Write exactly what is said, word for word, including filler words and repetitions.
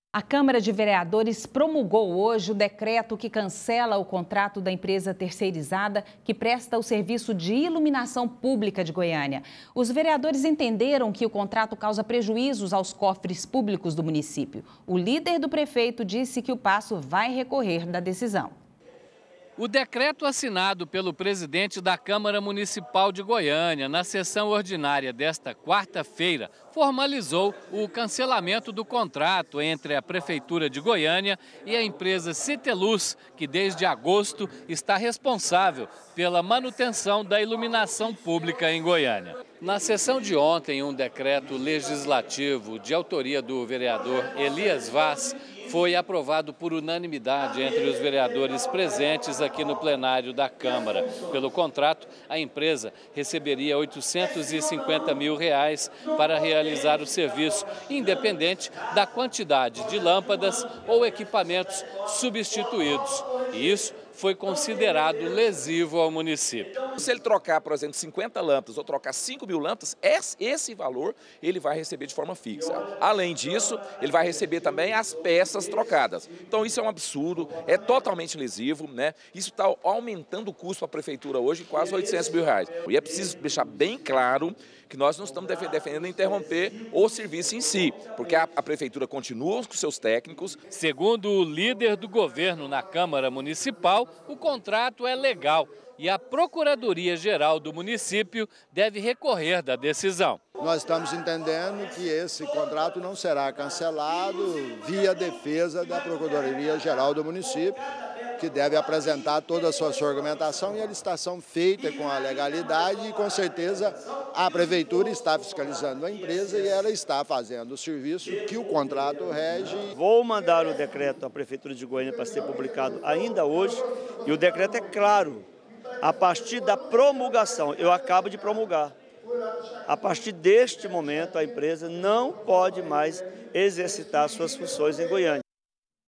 A Câmara de Vereadores promulgou hoje o decreto que cancela o contrato da empresa terceirizada que presta o serviço de iluminação pública de Goiânia. Os vereadores entenderam que o contrato causa prejuízos aos cofres públicos do município. O líder do prefeito disse que o Paço vai recorrer da decisão. O decreto assinado pelo presidente da Câmara Municipal de Goiânia na sessão ordinária desta quarta-feira formalizou o cancelamento do contrato entre a Prefeitura de Goiânia e a empresa Citeluz, que desde agosto está responsável pela manutenção da iluminação pública em Goiânia. Na sessão de ontem, um decreto legislativo de autoria do vereador Elias Vaz foi aprovado por unanimidade entre os vereadores presentes aqui no plenário da Câmara. Pelo contrato, a empresa receberia oitocentos e cinquenta mil reais para realizar o serviço, independente da quantidade de lâmpadas ou equipamentos substituídos. E isso foi considerado lesivo ao município. Se ele trocar, por exemplo, cinquenta lâmpadas ou trocar cinco mil lâmpadas, esse valor ele vai receber de forma fixa. Além disso, ele vai receber também as peças trocadas. Então isso é um absurdo, é totalmente lesivo, né? Isso está aumentando o custo para a prefeitura hoje em quase oitocentos mil reais. E é preciso deixar bem claro que nós não estamos defendendo interromper o serviço em si, porque a, a prefeitura continua com seus técnicos. Segundo o líder do governo na Câmara Municipal, o contrato é legal e a Procuradoria-Geral do município deve recorrer da decisão. Nós estamos entendendo que esse contrato não será cancelado via defesa da Procuradoria-Geral do município, que deve apresentar toda a sua, sua argumentação e a licitação feita com a legalidade e com certeza a Prefeitura está fiscalizando a empresa e ela está fazendo o serviço que o contrato rege. Vou mandar o decreto à Prefeitura de Goiânia para ser publicado ainda hoje e o decreto é claro, a partir da promulgação, eu acabo de promulgar. A partir deste momento, a empresa não pode mais exercitar suas funções em Goiânia.